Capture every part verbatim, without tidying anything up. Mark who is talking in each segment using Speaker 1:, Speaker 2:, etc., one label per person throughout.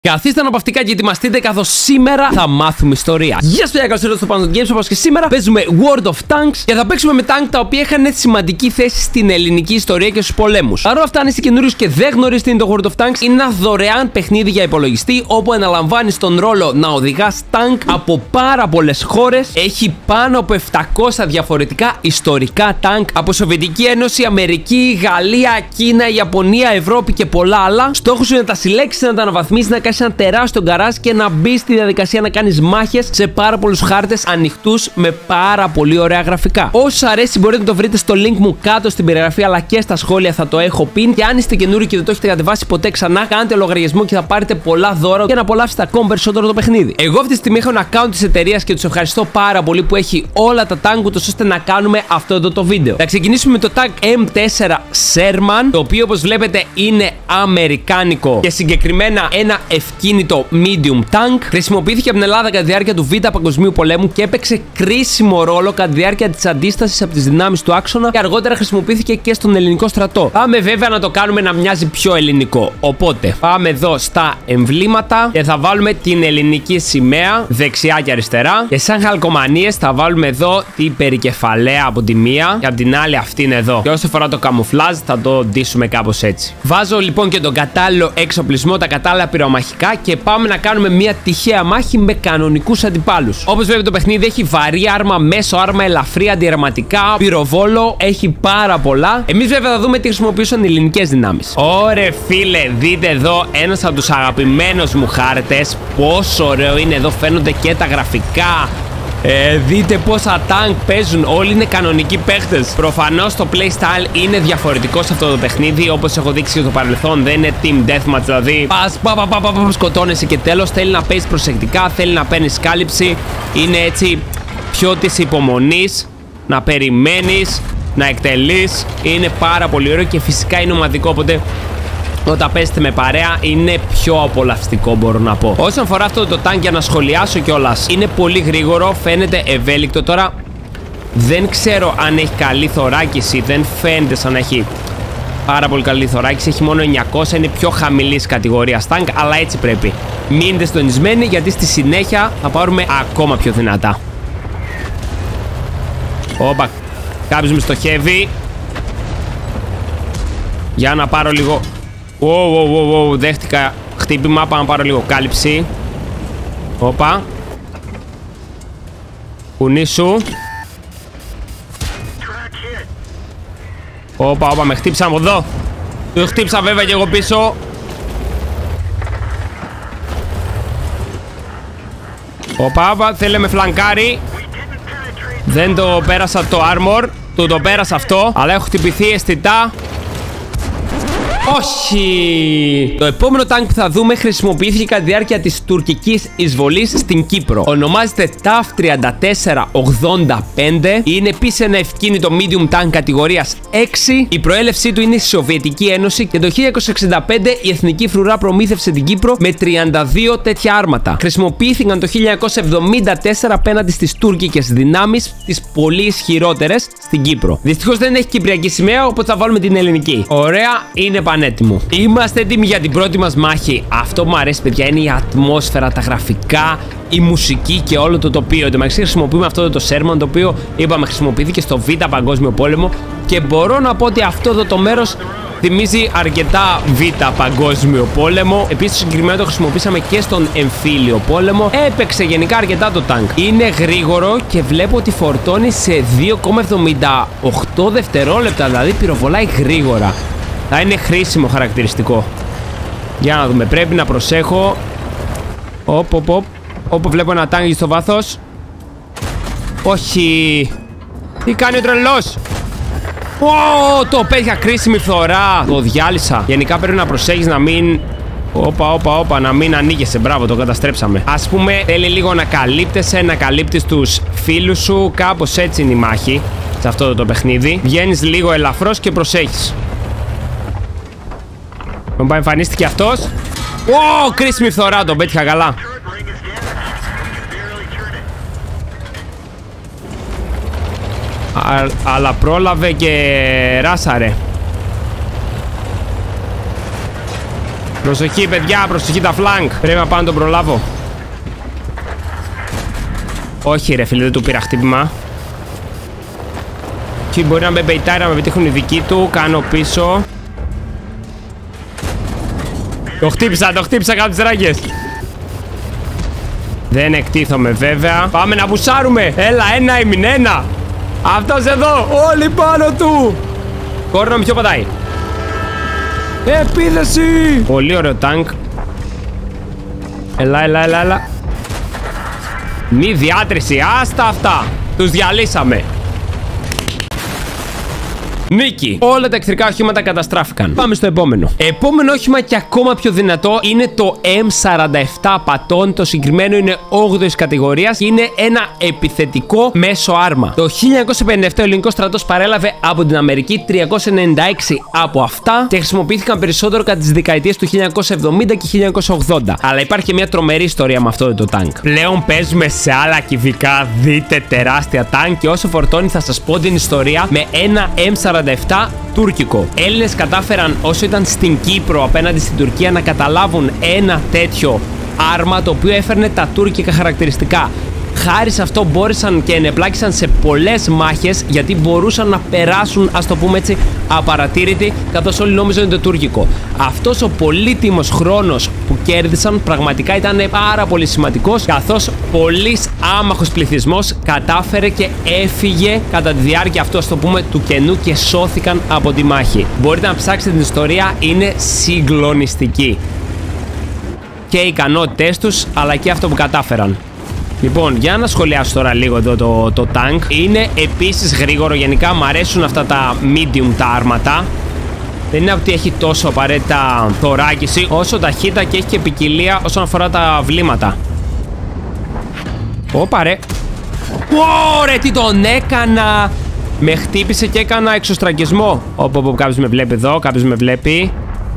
Speaker 1: Καθίστε αναπαυτικά και ετοιμαστείτε, καθώς σήμερα θα μάθουμε ιστορία. Γεια σας, καλώς ήρθατε στο Panda Games. Όπως και σήμερα παίζουμε World of Tanks και θα παίξουμε με tank τα οποία είχαν σημαντική θέση στην ελληνική ιστορία και στους πολέμους. Παρ' όλα αυτά, αν είστε καινούριος και δεν γνωρίζετε τι είναι το World of Tanks, είναι ένα δωρεάν παιχνίδι για υπολογιστή όπου αναλαμβάνεις τον ρόλο να οδηγάς tank από πάρα πολλές χώρες. Έχει πάνω από επτακόσια διαφορετικά ιστορικά tank από Σοβιετική Ένωση, Αμερική, Γαλλία, Κίνα, Ιαπωνία, Ευρώπη και πολλά άλλα. Στόχος σου είναι να τα συλλέξεις, να τα αναβαθμίσεις, να κάνεις ένα τεράστιο γκαράζ και να μπει στη διαδικασία να κάνεις μάχες σε πάρα πολλούς χάρτες ανοιχτούς με πάρα πολύ ωραία γραφικά. Όσους αρέσει, μπορείτε να το βρείτε στο link μου κάτω στην περιγραφή αλλά και στα σχόλια θα το έχω πει. Και αν είστε καινούριοι και δεν το έχετε κατεβάσει ποτέ ξανά, κάντε λογαριασμό και θα πάρετε πολλά δώρα και να απολαύσετε ακόμα περισσότερο το παιχνίδι. Εγώ αυτή τη στιγμή έχω ένα account της εταιρείας και τους ευχαριστώ πάρα πολύ που έχει όλα τα tank ούτως ώστε να κάνουμε αυτό εδώ το βίντεο. Θα ξεκινήσουμε με το tank εμ φορ Sherman, το οποίο όπως βλέπετε είναι αμερικάνικο και συγκεκριμένα ένα ευκίνητο medium tank. Χρησιμοποιήθηκε από την Ελλάδα κατά τη διάρκεια του Β' Παγκοσμίου Πολέμου και έπαιξε κρίσιμο ρόλο κατά τη διάρκεια της αντίστασης από τις δυνάμεις του άξονα και αργότερα χρησιμοποιήθηκε και στον ελληνικό στρατό. Πάμε βέβαια να το κάνουμε να μοιάζει πιο ελληνικό. Οπότε πάμε εδώ στα εμβλήματα και θα βάλουμε την ελληνική σημαία δεξιά και αριστερά. Και σαν χαλκομανίες θα βάλουμε εδώ την περικεφαλαία από τη μία και από την άλλη αυτήν εδώ. Και όσο αφορά το καμουφλάζ θα το ντύσουμε κάπως έτσι. Βάζω λοιπόν και τον κατάλληλο εξοπλισμό, τα κατάλληλα πυρομαχικά και πάμε να κάνουμε μια τυχαία μάχη με κανονικούς αντιπάλους. Όπως βλέπετε το παιχνίδι έχει βαρύ άρμα, μέσο άρμα, ελαφρύ, αντιερματικά, πυροβόλο, έχει πάρα πολλά. Εμείς βέβαια θα δούμε τι χρησιμοποιούσαν οι ελληνικές δυνάμεις. Ωρε φίλε, δείτε εδώ ένας από τους αγαπημένους μου χάρτες. Πόσο ωραίο είναι εδώ, φαίνονται και τα γραφικά. Ε, δείτε πόσα tank παίζουν, όλοι είναι κανονικοί παίχτες. Προφανώς το playstyle είναι διαφορετικό σε αυτό το παιχνίδι. Όπως έχω δείξει και στο παρελθόν, δεν είναι team deathmatch, δηλαδή πας, πα, πα, πα, πα, πα, σκοτώνεσαι και τέλος. Θέλει να παίζεις προσεκτικά, θέλει να παίρνεις κάλυψη. Είναι έτσι πιο της υπομονής, να περιμένεις, να εκτελείς. Είναι πάρα πολύ ωραίο και φυσικά είναι ομαδικό, οπότε όταν παίζετε με παρέα είναι πιο απολαυστικό, μπορώ να πω. Όσον αφορά αυτό το tank, για να σχολιάσω κιόλας, είναι πολύ γρήγορο, φαίνεται ευέλικτο. Τώρα δεν ξέρω αν έχει καλή θωράκιση, δεν φαίνεται σαν να έχει πάρα πολύ καλή θωράκιση. Έχει μόνο εννιακόσια, είναι πιο χαμηλής κατηγορίας tank, αλλά έτσι πρέπει. Μείνετε συντονισμένοι γιατί στη συνέχεια θα πάρουμε ακόμα πιο δυνατά. Όπα, κάποιος με στοχεύει. Για να πάρω λίγο. Wow, wow, wow, wow, δέχτηκα χτύπημα, πάω να πάρω λίγο κάλυψη. Όπα. Κουνήσου. Όπα, όπα, με χτύπησαν από εδώ. Του χτύπησα βέβαια και εγώ πίσω. Όπα, όπα, θέλει με φλανκάρι. Δεν το πέρασα το armor. Του το πέρασα αυτό, αλλά έχω χτυπηθεί αισθητά. Όχι! Το επόμενο tank που θα δούμε χρησιμοποιήθηκε κατά τη διάρκεια της τουρκικής εισβολής στην Κύπρο. Ονομάζεται ταφ τριάντα τέσσερα ογδόντα πέντε. Είναι επίσης ένα ευκίνητο medium tank κατηγορίας έξι. Η προέλευσή του είναι στη Σοβιετική Ένωση και το χίλια εννιακόσια εξήντα πέντε η Εθνική Φρουρά προμήθευσε την Κύπρο με τριάντα δύο τέτοια άρματα. Χρησιμοποιήθηκαν το χίλια εννιακόσια εβδομήντα τέσσερα απέναντι στις τουρκικές δυνάμεις, τις πολύ ισχυρότερες στην Κύπρο. Δυστυχώς δεν έχει κυπριακή σημαία, οπότε θα βάλουμε την ελληνική. Ωραία, είναι πανέτοιμο. Είμαστε έτοιμοι για την πρώτη μας μάχη. Αυτό που μου αρέσει, παιδιά, είναι η ατμόσφαιρα, τα γραφικά, η μουσική και όλο το τοπίο. Εν τω μεταξύ, χρησιμοποιούμε αυτό το Sherman, το οποίο είπαμε χρησιμοποιήθηκε στο Β' Παγκόσμιο Πόλεμο. Και μπορώ να πω ότι αυτό εδώ το μέρος θυμίζει αρκετά Β' Παγκόσμιο Πόλεμο. Επίσης, το συγκεκριμένο το χρησιμοποίησαμε και στον Εμφύλιο Πόλεμο. Έπαιξε γενικά αρκετά το tank. Είναι γρήγορο και βλέπω ότι φορτώνει σε δύο κόμμα εβδομήντα οκτώ δευτερόλεπτα, δηλαδή πυροβολάει γρήγορα. Θα είναι χρήσιμο χαρακτηριστικό. Για να δούμε, πρέπει να προσέχω. Οπ, οπ, οπ. Όπου βλέπω ένα τάγκι στο βάθος. Όχι. Τι κάνει ο τρελός? Ω, το πέτυχα κρίσιμη φθορά. Το διάλυσα. Γενικά πρέπει να προσέχεις να μην... Όπα, όπα, όπα, να μην ανοίγεσαι. Μπράβο, το καταστρέψαμε. Ας πούμε, θέλει λίγο να καλύπτεσαι, να καλύπτεις τους φίλους σου. Κάπως έτσι είναι η μάχη σε αυτό το παιχνίδι. Βγαίνεις λίγο ελαφρώς και προσέχεις. Μου εμφανίστηκε αυτός. Ω, κρίσιμη φθορά, τον πέτυχα καλά. Α, αλλά πρόλαβε και ράσαρε. Προσοχή, παιδιά, προσοχή τα φλανκ. Πρέπει να πάω να τον προλάβω. Όχι, ρε φίλε, δεν του πήρα χτύπημα. Και μπορεί να με μπεϊτάρει, να με πετύχουν οι δικοί του. Κάνω πίσω. Το χτύπησα, το χτύπησα κάτω τις ράγκες. Δεν εκτίθομαι βέβαια. Πάμε να μπουσάρουμε. Έλα, ένα έμεινε, ένα. Αυτός εδώ, όλοι πάνω του. Κόρνο με ποιο πατάει. Επίδεση. Πολύ ωραίο τάγκ. Έλα, έλα, έλα, έλα. Μη διάτρηση, άστα αυτά. Τους διαλύσαμε. Νίκη. Όλα τα εχθρικά οχήματα καταστράφηκαν. Πάμε στο επόμενο. Επόμενο όχημα και ακόμα πιο δυνατό είναι το εμ σαράντα επτά πατών. Το συγκεκριμένο είναι όγδοης κατηγορίας. Είναι ένα επιθετικό μέσο άρμα. Το χίλια εννιακόσια πενήντα επτά ο ελληνικός στρατός παρέλαβε από την Αμερική τριακόσια ενενήντα έξι από αυτά και χρησιμοποιήθηκαν περισσότερο κατά τις δεκαετίες του χίλια εννιακόσια εβδομήντα και χίλια εννιακόσια ογδόντα. Αλλά υπάρχει και μια τρομερή ιστορία με αυτό το τάγκ. Πλέον παίζουμε σε άλλα κυβικά. Δείτε τεράστια τάγκ και όσο φορτώνει θα σας πω την ιστορία με ένα εμ σαράντα επτά τουρκικό. Έλληνες κατάφεραν όσο ήταν στην Κύπρο απέναντι στην Τουρκία να καταλάβουν ένα τέτοιο άρμα το οποίο έφερνε τα τουρκικά χαρακτηριστικά. Χάρη σε αυτό μπόρεσαν και ενεπλάκησαν σε πολλές μάχες γιατί μπορούσαν να περάσουν, ας το πούμε έτσι, απαρατήρητοι, καθώς όλοι νόμιζαν είναι το τουρκικό. Αυτός ο πολύτιμος χρόνος που κέρδισαν πραγματικά ήταν πάρα πολύ σημαντικός, καθώς πολύς άμαχος πληθυσμός κατάφερε και έφυγε κατά τη διάρκεια αυτού, ας το πούμε, του κενού και σώθηκαν από τη μάχη. Μπορείτε να ψάξετε την ιστορία, είναι συγκλονιστική. Και οι ικανότητές τους, αλλά και αυτό που κατάφεραν. Λοιπόν, για να σχολιάσω τώρα λίγο εδώ το, το tank. Είναι επίσης γρήγορο. Γενικά μου αρέσουν αυτά τα medium τα άρματα. Δεν είναι ότι έχει τόσο απαραίτητα θωράκιση, όσο ταχύτητα και έχει και ποικιλία όσον αφορά τα βλήματα. Ωπα ρε. Ω ρε, τι τον έκανα. Με χτύπησε και έκανα εξωστρακισμό. Όπου, όπου κάποιος με βλέπει εδώ, κάποιος με βλέπει.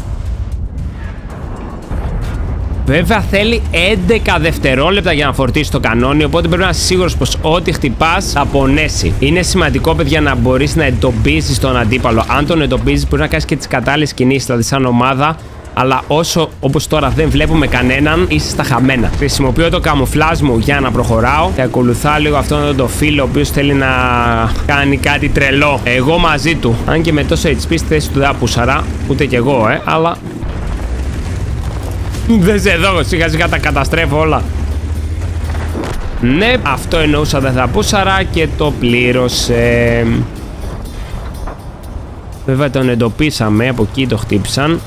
Speaker 1: Βέβαια θέλει έντεκα δευτερόλεπτα για να φορτίσει το κανόνι, οπότε πρέπει να είσαι σίγουρος πως ό,τι χτυπάς θα πονέσει. Είναι σημαντικό, παιδιά, να μπορείς να εντοπίσεις τον αντίπαλο. Αν τον εντοπίζεις, μπορεί να κάνεις και τις κατάλληλες κινήσεις, δηλαδή σαν ομάδα. Αλλά όσο όπως τώρα δεν βλέπουμε κανέναν, είσαι στα χαμένα. Χρησιμοποιώ το καμουφλάζ μου για να προχωράω και ακολουθάω λίγο αυτόν τον φίλο ο οποίος θέλει να κάνει κάτι τρελό. Εγώ μαζί του. Αν και με τόσο έιτς πι στη θέση του δεν πούσαρα, ούτε κι εγώ, ε, αλλά. Δεν σε δω, σιγά σιγά τα καταστρέφω όλα. Ναι, αυτό εννοούσα, δεν θα πούσαρα και το πλήρωσε. Βέβαια τον εντοπίσαμε, από εκεί το χτύπησαν.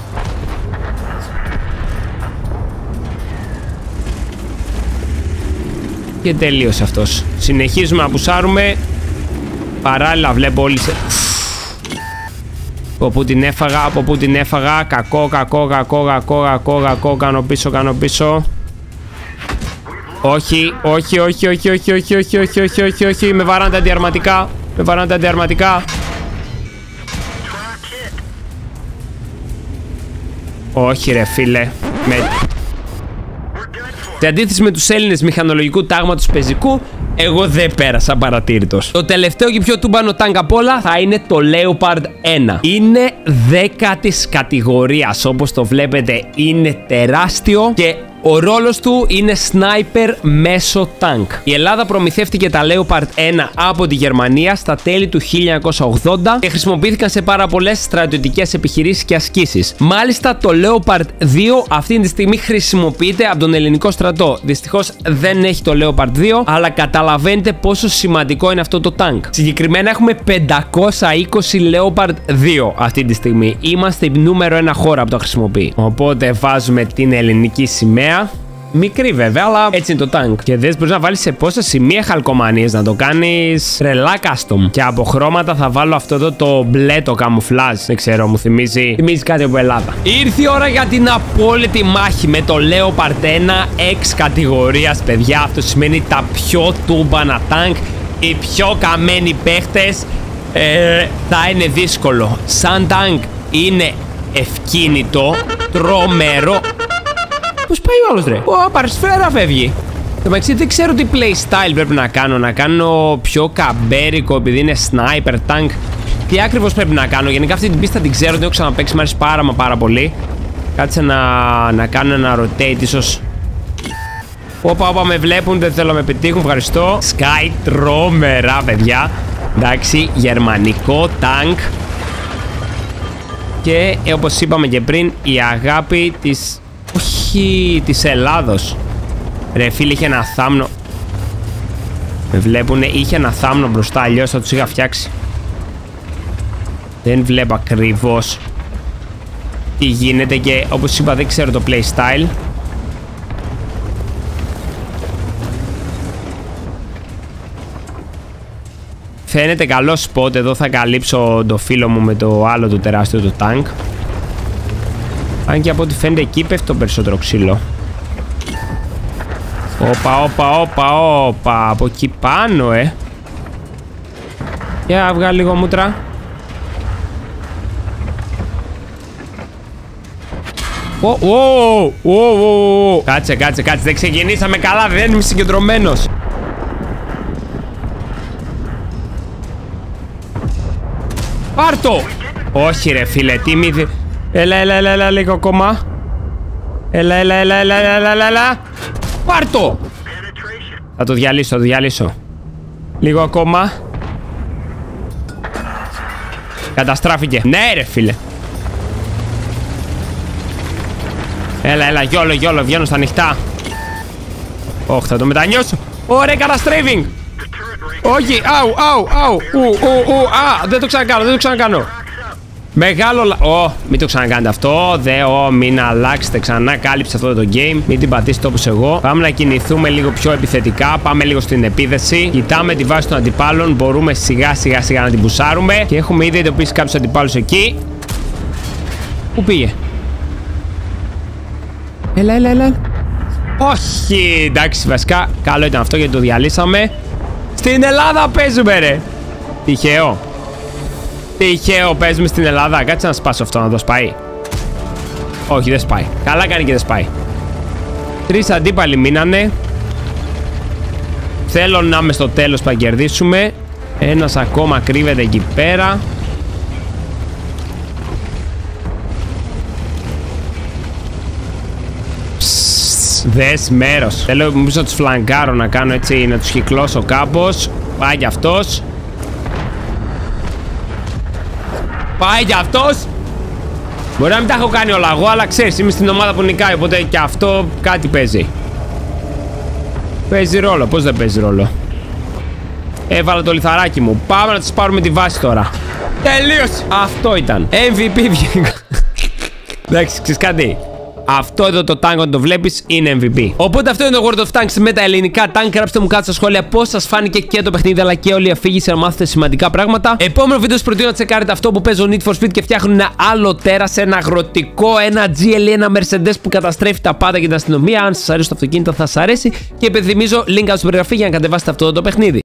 Speaker 1: Και τελείωσε αυτός. Συνεχίζουμε να πουσάρουμε. Παράλληλα βλέπω όλοι σε... Από πού την έφαγα, από πού την έφαγα. Κακό, κακό, κακό, κακό, κακό, κακό. Κάνω πίσω, κάνω πίσω. Όχι, όχι, όχι, όχι, όχι, όχι, όχι, όχι, όχι, όχι, όχι. Με βαράνε τα αντιαρματικά. Με βαράνε τα αντιαρματικά. Όχι ρε φίλε. Με... Σε αντίθεση με τους Έλληνες μηχανολογικού τάγματος πεζικού, εγώ δεν πέρασα παρατήρητος. Το τελευταίο και πιο τούμπανο τάγκ απ' όλα θα είναι το Leopard ένα. Είναι δέκατης κατηγορίας, όπως το βλέπετε είναι τεράστιο και ο ρόλος του είναι sniper μέσω τάγκ. Η Ελλάδα προμηθεύτηκε τα Leopard ένα από τη Γερμανία στα τέλη του χίλια εννιακόσια ογδόντα και χρησιμοποιήθηκαν σε πάρα πολλές στρατιωτικές επιχειρήσεις και ασκήσεις. Μάλιστα το Leopard δύο αυτή τη στιγμή χρησιμοποιείται από τον ελληνικό στρατό. Δυστυχώς δεν έχει το Leopard δύο, αλλά καταλαβαίνετε πόσο σημαντικό είναι αυτό το τάγκ. Συγκεκριμένα έχουμε πεντακόσια είκοσι Leopard δύο αυτή τη στιγμή. Είμαστε η νούμερο ένα χώρα που το χρησιμοποιεί. Οπότε βάζουμε την ελληνική σημαία. Μικρή βέβαια, αλλά έτσι είναι το τάγκ. Και δες, μπορείς να βάλεις σε πόσα σημεία χαλκομανίες, να το κάνεις τρελά custom. Και από χρώματα θα βάλω αυτό εδώ το μπλε, το καμουφλάζ. Δεν ξέρω, μου θυμίζει, θυμίζει κάτι από Ελλάδα. Ήρθε η ώρα για την απόλυτη μάχη με το Leopard ένα X κατηγορίας, παιδιά. Αυτό σημαίνει τα πιο τούμπανα τάγκ, οι πιο καμένοι παίχτες. Ε, θα είναι δύσκολο. Σαν τάγκ είναι ευκίνητο, τρομερό. Πώς πάει ο άλλος ρε? Ω, παρσφαίρα φεύγει. Το μεταξύ δεν ξέρω τι playstyle πρέπει να κάνω. Να κάνω πιο καμπέρικο επειδή είναι sniper, tank. Τι ακριβώς πρέπει να κάνω? Γενικά αυτή την πίστα την ξέρω, την έχω ξαναπαίξει, μου αρέσει πάρα μα πάρα πολύ. Κάτσε να, να κάνω ένα rotate ίσως. Όπα, όπα, με βλέπουν, δεν θέλω να με πετύχουν, ευχαριστώ. Sky τρόμερα, παιδιά. Εντάξει, γερμανικό τάγκ. Και ε, όπως είπαμε και πριν, η αγάπη της... όχι, της Ελλάδος. Ρε φίλε, είχε ένα θάμνο. Με βλέπουνε, είχε ένα θάμνο μπροστά, αλλιώς θα τους είχα φτιάξει. Δεν βλέπω ακριβώς τι γίνεται και όπως είπα δεν ξέρω το playstyle. Φαίνεται καλό spot, εδώ θα καλύψω το φίλο μου με το άλλο το τεράστιο το tank. Αν και από ό,τι φαίνεται εκεί πέφτει το περισσότερο ξύλο. Όπα, όπα, όπα, όπα, από εκεί πάνω, ε. Για βγάλει λίγο μούτρα. Ω, ω, ω, ω. Κάτσε, κάτσε, κάτσε, δεν ξεκινήσαμε καλά, δεν είμαι συγκεντρωμένος. Πάρτο! Όχι ρε φίλε, τι μη... Έλα, έλα, έλα, έλα, λίγο ακόμα. Έλα, έλα, έλα, έλα, έλα, έλα, έλα. Πάρτο! Θα το διαλύσω, θα το διαλύσω. Λίγο ακόμα. Καταστράφηκε. Ναι ρε φίλε. Έλα, έλα, γιόλο, γιόλο, βγαίνω στα ανοιχτά. Όχι, θα το μετανιώσω. Ωραία, καταστρέφing. Όχι, αου, αου, αου, ου, ου, ου, α, δεν το ξανακάνω, δεν το ξανακάνω. Μεγάλο λα... Ω, μην το ξανακάνετε αυτό, δε, ω, μην αλλάξετε ξανά, κάλυψε αυτό το game, μην την πατήσετε όπως εγώ. Πάμε να κινηθούμε λίγο πιο επιθετικά, πάμε λίγο στην επίθεση. Κοιτάμε τη βάση των αντιπάλων, μπορούμε σιγά σιγά σιγά να την πουσάρουμε. Και έχουμε ήδη εντοπίσει κάποιους αντιπάλους εκεί. Πού πήγε? Έλα, έλα, έλα. Όχι, εντάξει, βασικά, καλό ήταν αυτό γιατί το διαλύσαμε. Στην Ελλάδα παίζουμε ρε. Τυχαίο. Τυχαίο παίζουμε στην Ελλάδα. Κάτσε να σπάσω αυτό να το σπάει. Όχι, δεν σπάει. Καλά κάνει και δεν σπάει. Τρεις αντίπαλοι μείνανε. Θέλω να είμαι στο τέλος που θα κερδίσουμε. Ένας ακόμα κρύβεται εκεί πέρα. Δες μέρος. Θέλω νομίζω να τους φλαγκάρω, να κάνω έτσι, να τους κυκλώσω κάπως. Πάει κι αυτός. Πάει κι αυτός. Μπορεί να μην τα έχω κάνει όλα εγώ, αλλά ξέρεις, είμαι στην ομάδα που νικάει, οπότε και αυτό κάτι παίζει. Παίζει ρόλο, πώς δεν παίζει ρόλο? Έβαλα το λιθαράκι μου. Πάμε να τους πάρουμε τη βάση τώρα. Τελείωσε. Αυτό ήταν. εμ βι πι βγήκα. Εντάξει, ξέρεις κάτι? Αυτό εδώ το tank, όταν το βλέπεις, είναι εμ βι πι. Οπότε αυτό είναι το World of Tanks με τα ελληνικά tank. Γράψτε μου κάτω στα σχόλια πώς σας φάνηκε και το παιχνίδι, αλλά και όλη η αφήγηση, να μάθετε σημαντικά πράγματα. Επόμενο βίντεο σας προτείνω να τσεκάρετε αυτό που παίζω Need for Speed και φτιάχνουν ένα άλλο τέρας, ένα αγροτικό, ένα τζι ελ ι, ένα Mercedes που καταστρέφει τα πάντα και την αστυνομία. Αν σας αρέσει το αυτοκίνητο, θα σας αρέσει. Και υπενθυμίζω, link κάτω στην περιγραφή για να κατεβάσετε αυτό το παιχνίδι.